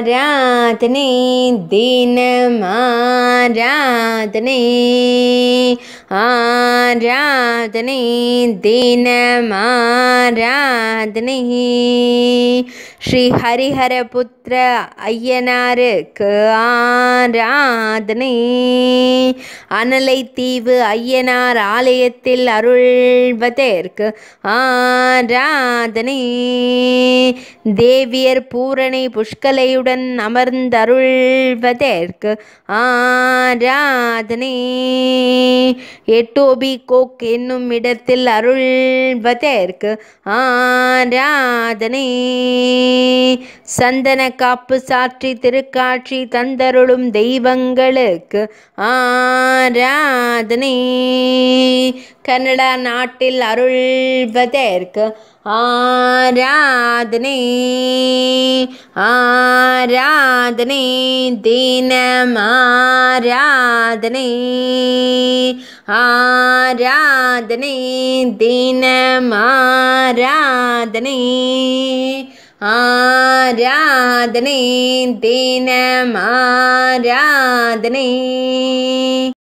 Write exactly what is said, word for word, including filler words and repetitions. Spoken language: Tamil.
ஆராதனை தினம் ஆராதனை ஆராதனை தினம் ஆராதனை ஸ்ரீ ஹரிஹரபுத்திர ஐயனாருக்கு ஆராதனை அனலைத்தீவு ஐயனார் ஆலயத்தில் அருள்வதற்கு ஆராதனை தேவியர் பூரணை புஷ்கலையுடன் அமர்ந்தருள்வதற்கு ஆராதனை எட்டோபி கோக் என்னும் இடத்தில் அருள்வதற்கு ஆராதனை சந்தன காப்பு சாற்றி திருக்காட்சி தந்தருளும் தெய்வங்களுக்கு ஆராதனை கனடா நாட்டில் அருள்வதற்கு ஆராதனை ஆராதனை தினம் ஆராதனை ஆராதனை தினம் ஆராதனை ஆராதனை தினம் ஆராதனை.